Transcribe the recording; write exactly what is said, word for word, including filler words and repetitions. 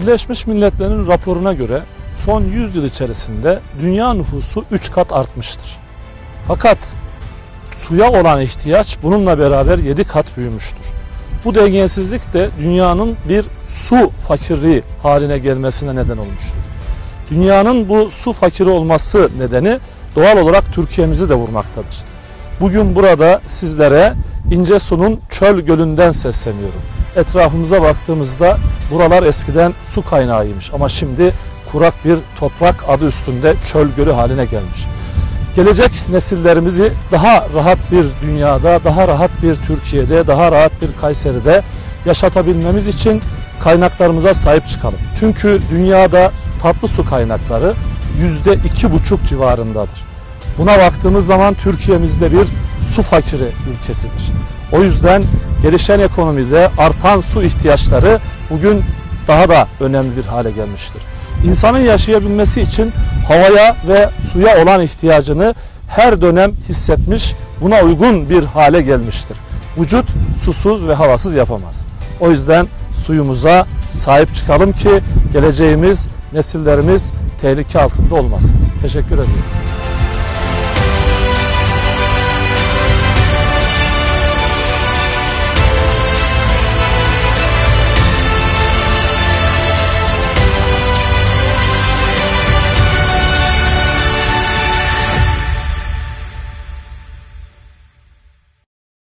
Birleşmiş Milletler'in raporuna göre son yüz yıl içerisinde dünya nüfusu üç kat artmıştır. Fakat suya olan ihtiyaç bununla beraber yedi kat büyümüştür. Bu dengesizlik de dünyanın bir su fakirliği haline gelmesine neden olmuştur. Dünyanın bu su fakiri olması nedeni doğal olarak Türkiye'mizi de vurmaktadır. Bugün burada sizlere İncesu'nun Çöl Gölü'nden sesleniyorum. Etrafımıza baktığımızda buralar eskiden su kaynağıymış ama şimdi kurak bir toprak adı üstünde çöl gölü haline gelmiş. Gelecek nesillerimizi daha rahat bir dünyada, daha rahat bir Türkiye'de, daha rahat bir Kayseri'de yaşatabilmemiz için kaynaklarımıza sahip çıkalım. Çünkü dünyada tatlı su kaynakları yüzde iki buçuk civarındadır. Buna baktığımız zaman Türkiye'mizde bir su fakiri ülkesidir. O yüzden gelişen ekonomide artan su ihtiyaçları bugün daha da önemli bir hale gelmiştir. İnsanın yaşayabilmesi için havaya ve suya olan ihtiyacını her dönem hissetmiş, buna uygun bir hale gelmiştir. Vücut susuz ve havasız yapamaz. O yüzden suyumuza sahip çıkalım ki geleceğimiz, nesillerimiz tehlike altında olmasın. Teşekkür ederim.